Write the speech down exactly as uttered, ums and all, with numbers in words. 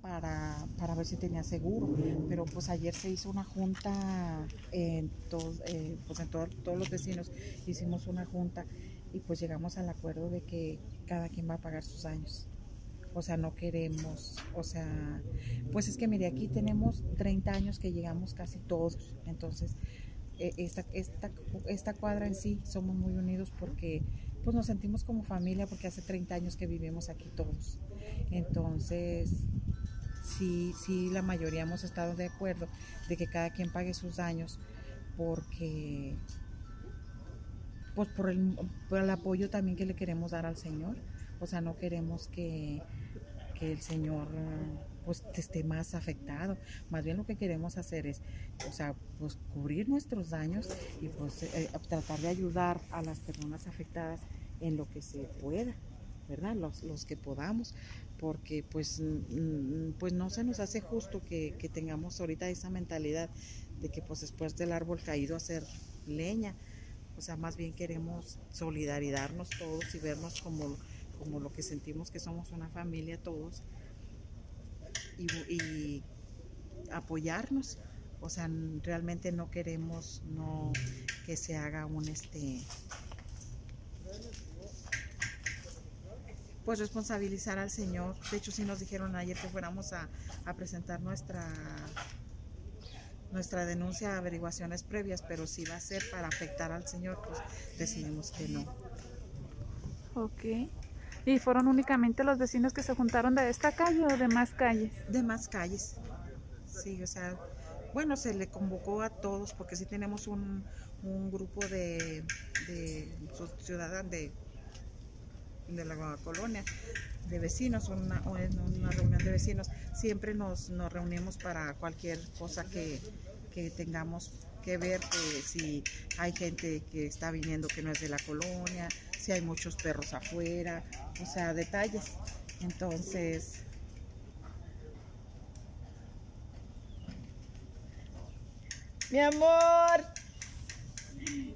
para, para ver si tenía seguro, pero pues ayer se hizo una junta en, todo, eh, pues en todo, todos los vecinos, hicimos una junta y pues llegamos al acuerdo de que cada quien va a pagar sus daños. O sea, no queremos, o sea, pues es que mire, aquí tenemos treinta años que llegamos casi todos, entonces esta, esta, esta cuadra en sí somos muy unidos porque pues nos sentimos como familia, porque hace treinta años que vivimos aquí todos. Entonces sí, sí, la mayoría hemos estado de acuerdo de que cada quien pague sus daños porque pues por el, por el apoyo también que le queremos dar al Señor. O sea, no queremos que, que el Señor pues esté más afectado. Más bien lo que queremos hacer es, o sea, pues cubrir nuestros daños y pues eh, tratar de ayudar a las personas afectadas en lo que se pueda, ¿verdad? Los, los que podamos, porque pues, pues no se nos hace justo que, que tengamos ahorita esa mentalidad de que pues después del árbol caído hacer leña. O sea, más bien queremos solidarizarnos todos y vernos como, como lo que sentimos que somos una familia todos y, y apoyarnos. O sea, realmente no queremos no que se haga un este pues responsabilizar al Señor. De hecho, sí nos dijeron ayer que fuéramos a, a presentar nuestra nuestra denuncia a averiguaciones previas, pero si va a ser para afectar al Señor, pues decidimos que no. Ok. ¿Y fueron únicamente los vecinos que se juntaron de esta calle o de más calles? De más calles, sí, o sea, bueno, se le convocó a todos porque sí tenemos un, un grupo de, de ciudadanos de, de la colonia, de vecinos, una, una reunión de vecinos. Siempre nos, nos reunimos para cualquier cosa que, que tengamos que ver, que si hay gente que está viniendo que no es de la colonia, si hay muchos perros afuera, o sea, detalles. Entonces, mi amor.